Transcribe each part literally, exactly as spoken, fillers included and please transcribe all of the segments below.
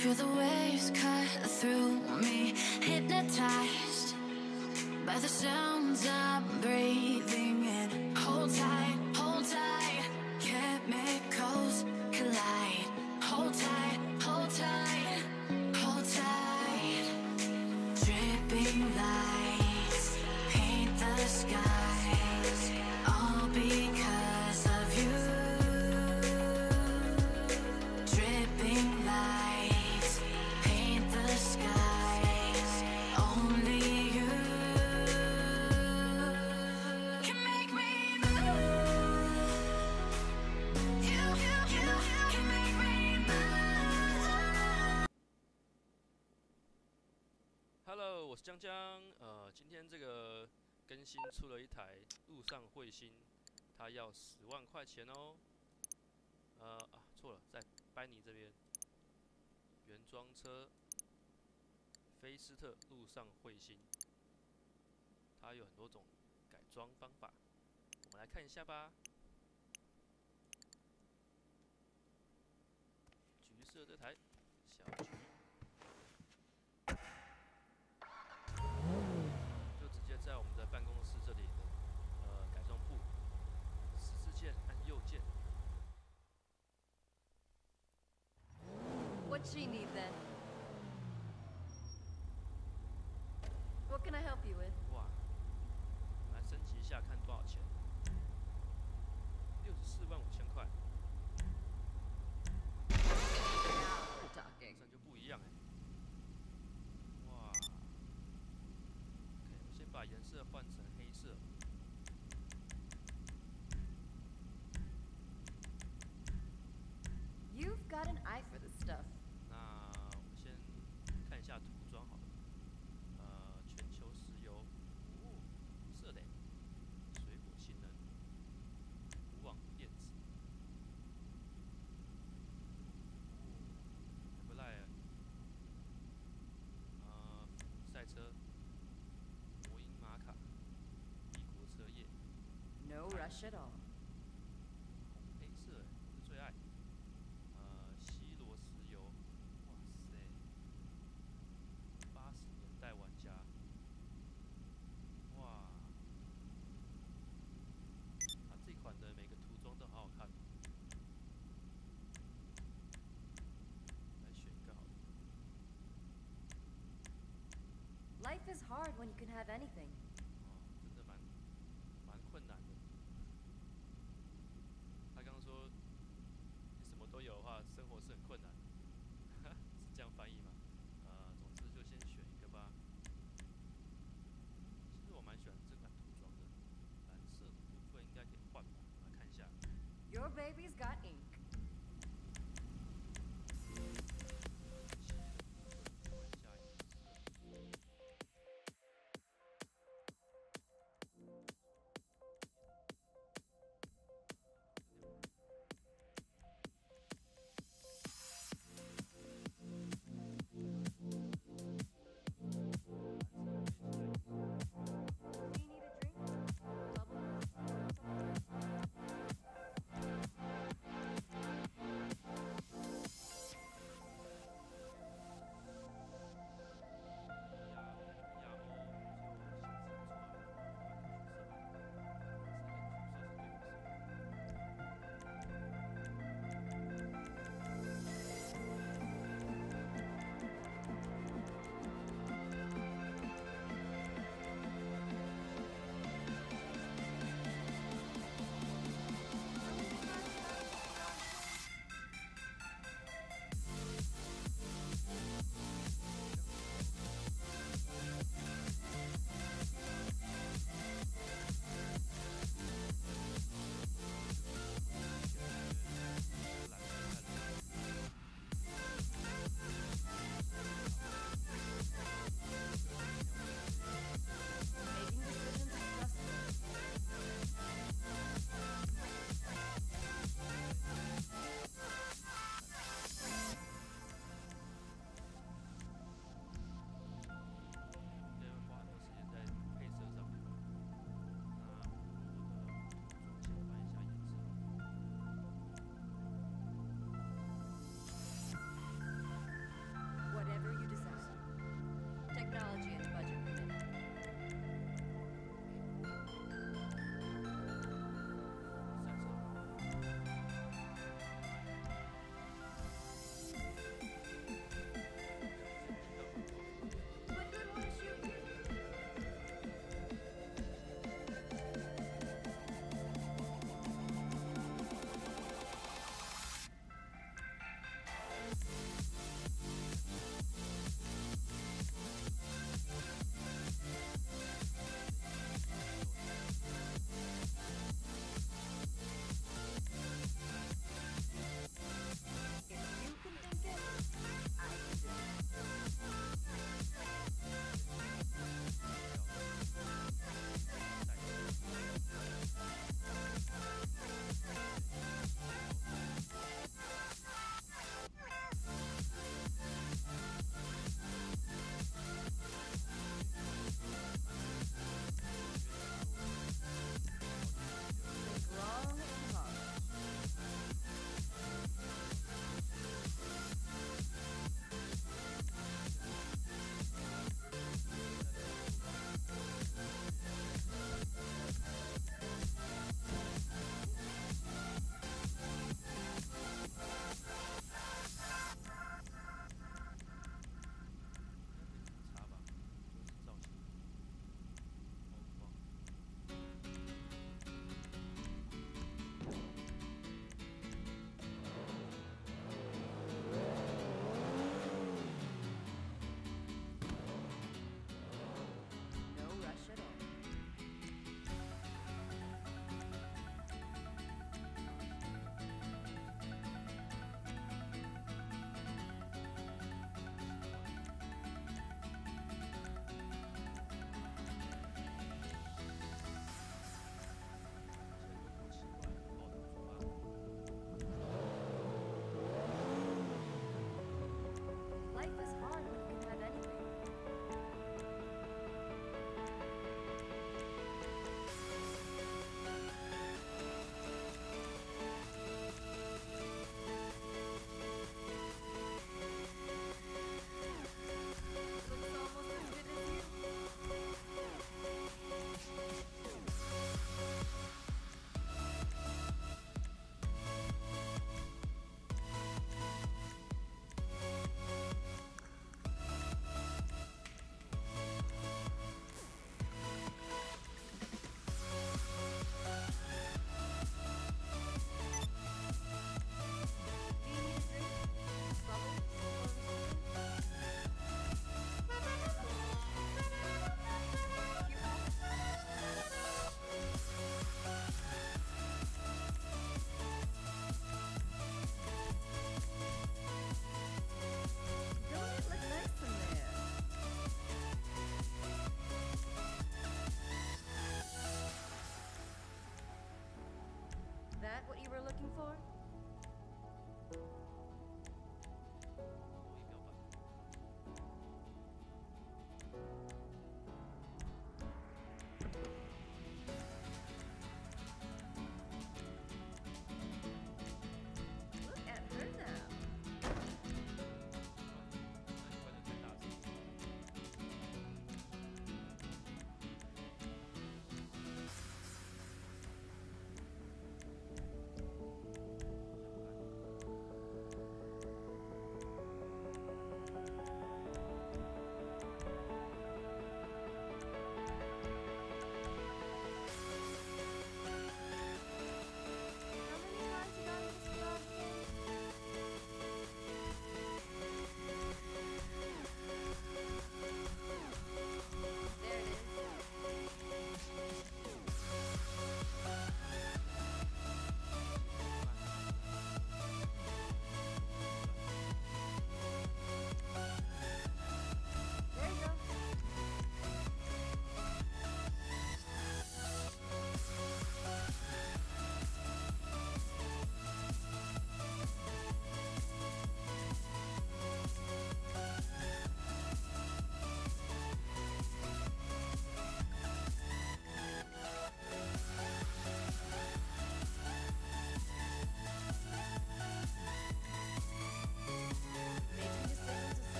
Feel the waves cut through me, hypnotized by the sounds I'm breathing in. Hold tight, hold tight, chemicals collide. Hold tight, hold tight, hold tight. Dripping lights paint the skies, all because of you. Dripping lights paint the skies, only you can make me move. You, you, you can make me move. Hello， 我是江江。呃，今天这个更新出了一台陆上彗星，它要十万块钱哦。呃啊，错了，在班尼这边，原装车菲斯特陆上彗星，它有很多种改装方法，我们来看一下吧。橘色这台小橘。就直接在我们的办公室这里的呃改装部，十字键按右键。 What'd she need then? What can I help you with? 哇，我们来升级一下，看多少钱？六十四万五千块， Now we're talking. 这就不一样哎。哇 ，OK， 我先把颜色换成黑色。 You've got an eye for this stuff. 那我先看一下涂装好了。呃，全球石油，哦，色雷，水果性能，无网电子，哦，还不赖啊。呃，赛车，摩英马卡，帝国车业， No rush at all. 红黑色，我的最爱。呃，西罗石油，哇塞，八十年代玩家，哇，它这款的每个涂装都好好看。来选一个好了。 Life is hard when you can have anything. 哦，真的蛮蛮困难的。他刚刚说，你什么都有的话，生活是很困难的，是这样翻译吗？呃，总之就先选一个吧。其实我蛮喜欢这款涂装的，蓝色的部分应该可以换吧？我来看一下。 Your baby's got ink. 漆的部分换一下颜色。 OK，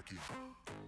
back in.